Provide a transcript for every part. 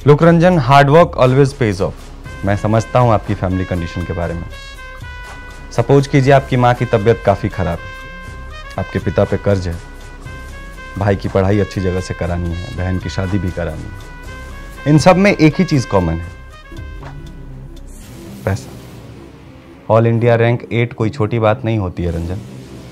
Look Ranjan, hard work always pays off. मैं समझता हूँ आपकी फैमिली कंडीशन के बारे में। सपोज कीजिए आपकी माँ की तबीयत काफ़ी खराब है, आपके पिता पे कर्ज है, भाई की पढ़ाई अच्छी जगह से करानी है, बहन की शादी भी करानी है। इन सब में एक ही चीज़ कॉमन है, पैसा। ऑल इंडिया रैंक 8 कोई छोटी बात नहीं होती है रंजन।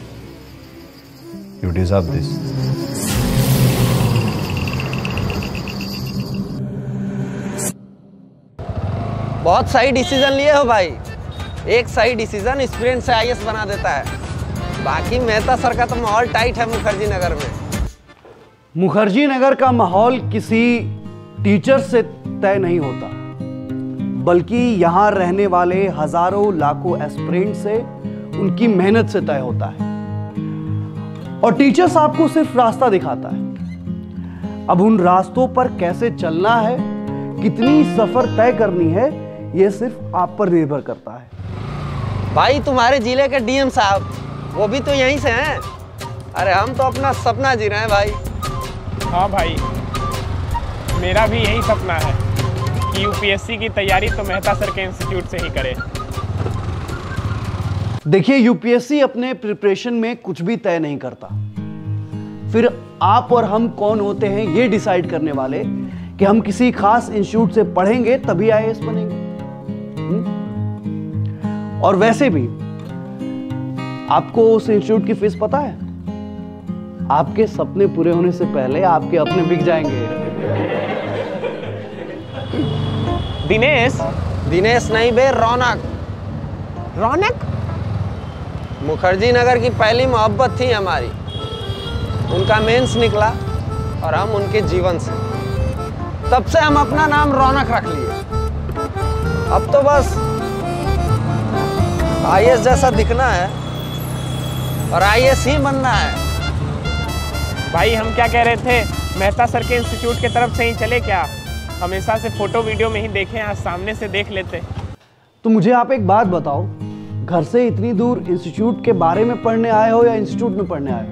You deserve this. बहुत सही डिसीजन लिए हो भाई। एक सही डिसीजन स्टूडेंट से आईएएस बना देता है। बाकी मेहता सर का तो माहौल टाइट है मुखर्जी नगर में। मुखर्जी नगर का माहौल किसी टीचर से तय नहीं होता, बल्कि यहां रहने वाले हजारों लाखों एस्पिरेंट से, उनकी मेहनत से तय होता है। और टीचर्स आपको सिर्फ रास्ता दिखाता है। अब उन रास्तों पर कैसे चलना है, कितनी सफर तय करनी है, यह सिर्फ आप पर निर्भर करता है। भाई तुम्हारे जिले के डीएम साहब वो भी तो यहीं से हैं। अरे हम तो अपना सपना जी रहे हैं भाई। हाँ भाई, मेरा भी यही सपना है कि यूपीएससी की तैयारी तो मेहता सर के इंस्टीट्यूट से ही करें। देखिए, यूपीएससी अपने प्रिपरेशन में कुछ भी तय नहीं करता। फिर आप और हम कौन होते हैं ये डिसाइड करने वाले कि हम किसी खास इंस्टीट्यूट से पढ़ेंगे तभी आईएएस बनेंगे। और वैसे भी आपको उस इंस्टीट्यूट की फीस पता है? आपके सपने पूरे होने से पहले आपके अपने बिक जाएंगे। दिनेश नहीं बे, रौनक। रौनक? मुखर्जी नगर की पहली मोहब्बत थी हमारी। उनका मेंस निकला और हम उनके जीवन से। तब से हम अपना नाम रौनक रख लिए। अब तो बस आईएएस जैसा दिखना है और आईएएस ही बनना है। भाई हम क्या कह रहे थे, मेहता सर के इंस्टीट्यूट की तरफ से ही चले क्या? हमेशा से फोटो वीडियो में ही देखे, आज सामने से देख लेते। तो मुझे आप एक बात बताओ, घर से इतनी दूर इंस्टीट्यूट के बारे में पढ़ने आए हो या इंस्टीट्यूट में पढ़ने आए हो?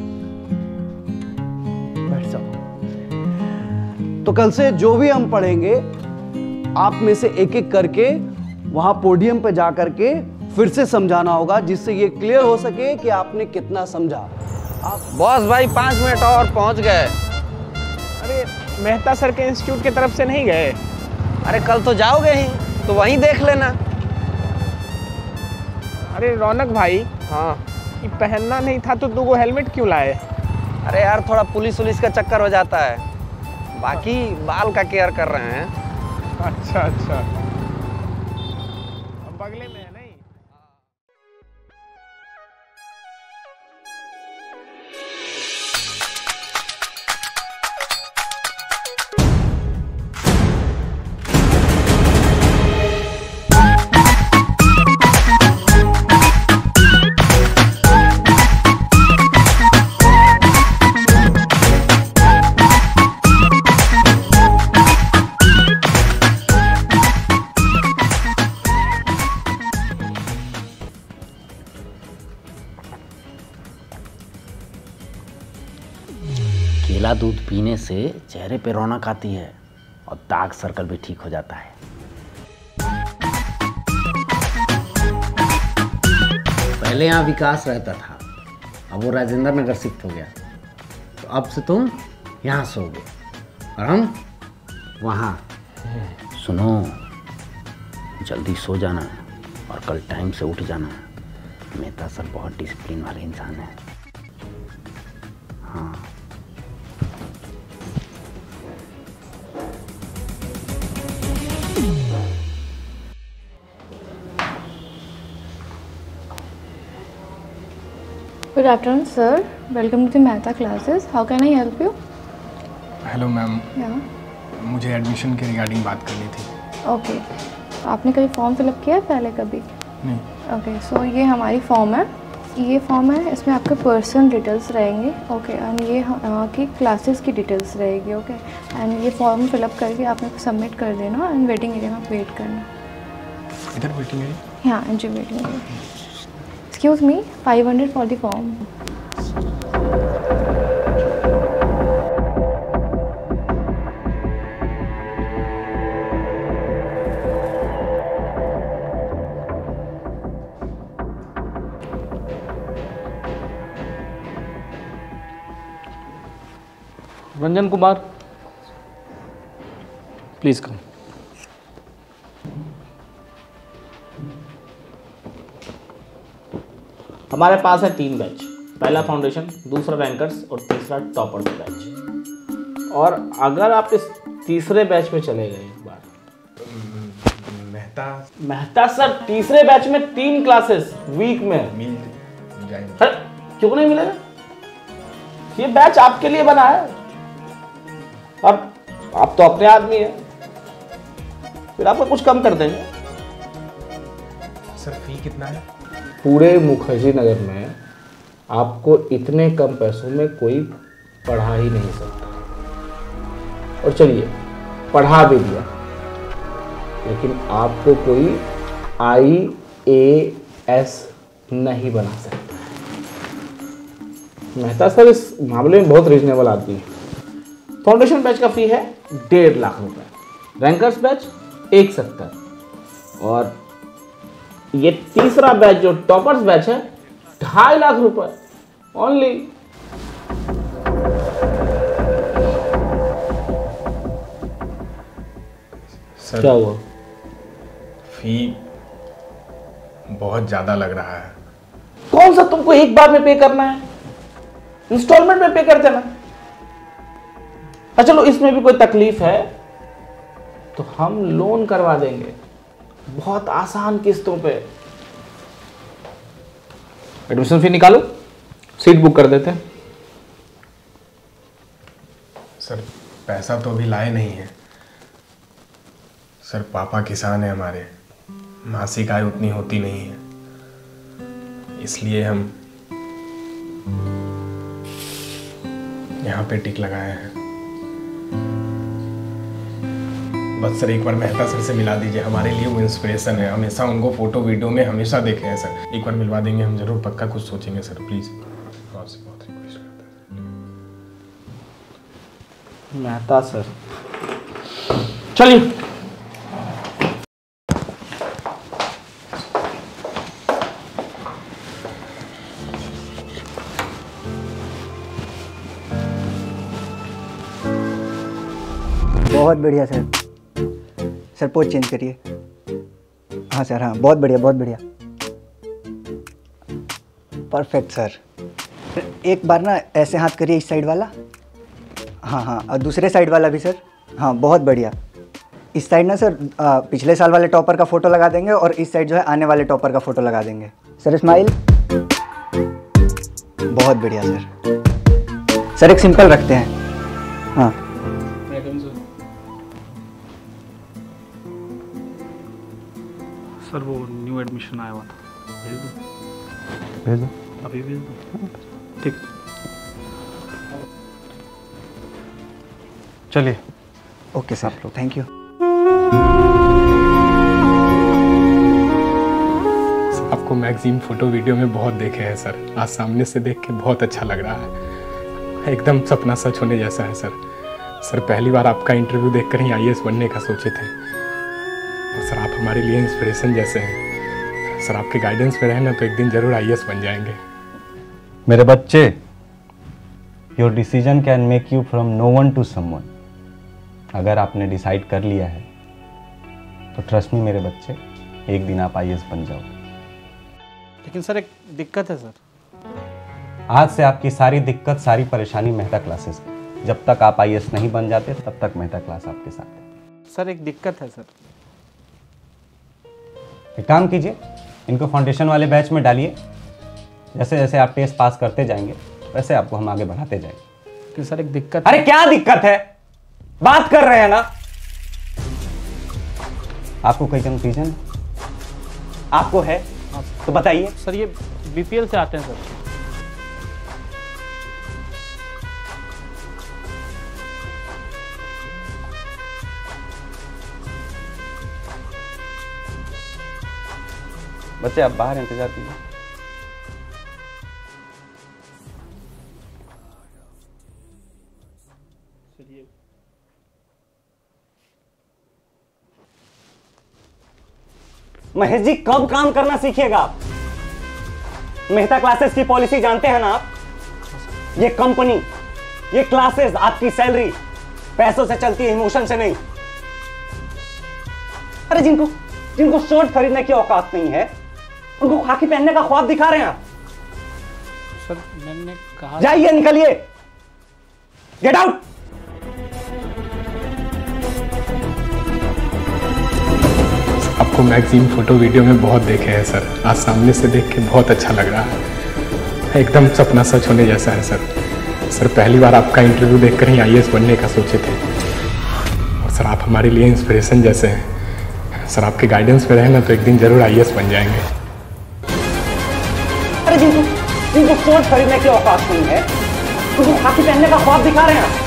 बैठ जाओ। तो कल से जो भी हम पढ़ेंगे, आप में से एक एक करके वहां पोडियम पे जा करके फिर से समझाना होगा, जिससे ये क्लियर हो सके कि आपने कितना समझा। बॉस भाई 5 मिनट और पहुंच गए। अरे मेहता सर के इंस्टीट्यूट की तरफ से नहीं गए? अरे कल तो जाओगे ही, तो वहीं देख लेना। अरे रौनक भाई, हाँ ये पहनना नहीं था तो तू वो हेलमेट क्यों लाए? अरे यार थोड़ा पुलिस का चक्कर हो जाता है। बाकी बाल का केयर कर रहे हैं। अच्छा अच्छा, अब बगले में है नहीं? केला दूध पीने से चेहरे पे रौनक आती है और दाग सर्कल भी ठीक हो जाता है। पहले यहाँ विकास रहता था, अब वो राजेंद्र नगर शिफ्ट हो गया, तो अब से तुम यहाँ सोओगे और हम वहाँ। सुनो, जल्दी सो जाना और कल टाइम से उठ जाना। मेहता सर बहुत डिसिप्लिन वाले इंसान है। हाँ। Good afternoon, sir. Welcome to the Mehta classes. How can I help you? Hello ma'am, Yeah. मुझे एडमिशन के रिगार्डिंग बात करनी थी। Okay. आपने कभी फॉर्म फिलअप किया है पहले कभी? नहीं। Okay. So ये हमारी फॉर्म है। ये फॉर्म है, इसमें आपके पर्सनल डिटेल्स रहेंगे। ओके एंड ये की क्लासेस की डिटेल्स रहेगी। ओके एंड ये फॉर्म फिलअप करके आपने सबमिट कर देना एंड वेटिंग एरिया में वेट करना। इधर वेटिंग एरिया? हाँ जी, waiting area. Excuse me, 500 for the form. Ranjan Kumar, please come. हमारे पास है 3 बैच, पहला फाउंडेशन, दूसरा रैंकर्स और तीसरा टॉपर्स बैच। और अगर आप इस तीसरे बैच में चले गए एक बार, मेहता सर तीसरे बैच में 3 क्लासेस वीक में मिल जाएंगे। अरे क्यों नहीं मिलेगा? ये बैच आपके लिए बना है। अब आप तो अपने आदमी हैं, फिर आपको कुछ कम कर देंगे। सर फी कितना है? पूरे मुखर्जी नगर में आपको इतने कम पैसों में कोई पढ़ा ही नहीं सकता। और चलिए पढ़ा भी दिया, लेकिन आपको कोई IAS नहीं बना सकता। मेहता सर इस मामले में बहुत रीजनेबल आदमी है। फाउंडेशन बैच का फी है 1.5 लाख रुपए, रैंकर्स बैच 170, और ये तीसरा बैच जो टॉपर्स बैच है 2.5 लाख रुपए ओनली। सर क्या हुआ? फी बहुत ज्यादा लग रहा है। कौन सा तुमको एक बार में पे करना है? इंस्टॉलमेंट में पे कर देना। अच्छा चलो, इसमें भी कोई तकलीफ है तो हम लोन करवा देंगे, बहुत आसान किस्तों पे। एडमिशन फी निकालो, सीट बुक कर देते हैं। सर पैसा तो अभी लाए नहीं है। सर पापा किसान है हमारे, मासिक आय उतनी होती नहीं है, इसलिए हम यहाँ पे टिक लगाए हैं। बस सर एक बार मेहता सर से मिला दीजिए, हमारे लिए वो इंस्पिरेशन है। हमेशा उनको फोटो वीडियो में हमेशा देखे हैं सर। एक बार मिलवा देंगे, हम जरूर पक्का कुछ सोचेंगे सर, प्लीज। आपसे बहुत रिक्वेस्ट करता हूं। मेहता सर चलिए। बहुत बढ़िया सर। सर पोज चेंज करिए। हाँ सर, हाँ बहुत बढ़िया, बहुत बढ़िया, परफेक्ट सर। एक बार ना ऐसे हाथ करिए, इस साइड वाला। हाँ हाँ, और दूसरे साइड वाला भी सर। हाँ बहुत बढ़िया। इस साइड ना सर पिछले साल वाले टॉपर का फोटो लगा देंगे, और इस साइड जो है आने वाले टॉपर का फोटो लगा देंगे। Sir smile. बहुत बढ़िया सर। सर एक सिंपल रखते हैं। हाँ सर, वो न्यू एडमिशन आया हुआ था, भेज दो। भेज दो, अभी भेज दो। ठीक। चलिए। Okay sir, thank you. आपको मैगजीन फोटो वीडियो में बहुत देखे हैं सर, आज सामने से देख के बहुत अच्छा लग रहा है। एकदम सपना सच होने जैसा है सर। सर पहली बार आपका इंटरव्यू देखकर ही IAS बनने का सोचे थे, और सर आप हमारे लिए इंस्पिरेशन जैसे हैं। सर आपके गाइडेंस में रहे ना तो एक दिन जरूर IAS बन जाएंगे। मेरे बच्चे, your decision can make you from no one to someone. अगर आपने डिसाइड कर लिया है तो ट्रस्ट मी मेरे बच्चे, एक दिन आप IAS बन जाओगे। लेकिन सर एक दिक्कत है सर। आज से आपकी सारी दिक्कत, सारी परेशानी मेहता क्लासेस की। जब तक आप IAS नहीं बन जाते तब तक मेहता क्लास आपके साथ है। सर एक दिक्कत है सर। एक काम कीजिए, इनको फाउंडेशन वाले बैच में डालिए। जैसे जैसे आप टेस्ट पास करते जाएंगे वैसे आपको हम आगे बढ़ाते जाएंगे। कि सर एक दिक्कत। अरे क्या दिक्कत है, बात कर रहे हैं ना। आपको कोई कंफ्यूजन आपको है तो बताइए। सर ये BPL से आते हैं सर। बच्चे आप बाहर इंतजार कीजिए। महेश जी कब काम करना सीखिएगा आप? मेहता क्लासेस की पॉलिसी जानते हैं ना आप? ये कंपनी ये क्लासेस, आपकी सैलरी पैसों से चलती है, इमोशन से नहीं। अरे जिनको शर्ट खरीदने की औकात नहीं है, उनको खाकी पहनने का ख्वाब दिखा रहे हैं आप। सर मैंने कहा, जाइए, निकलिए, गेट आउट। आपको मैगजीन फोटो वीडियो में बहुत देखे हैं सर, आज सामने से देख के बहुत अच्छा लग रहा है, एकदम सपना सच होने जैसा है सर। सर पहली बार आपका इंटरव्यू देखकर ही IAS बनने का सोचे थे, और सर आप हमारे लिए इंस्पिरेशन जैसे हैं। सर आपके गाइडेंस में रहे ना तो एक दिन जरूर IAS बन जाएंगे। अरे जिनको शर्ट खरीदने की औकात नहीं है, उनको खाकी पहनने का ख्वाब दिखा रहे हैं आप।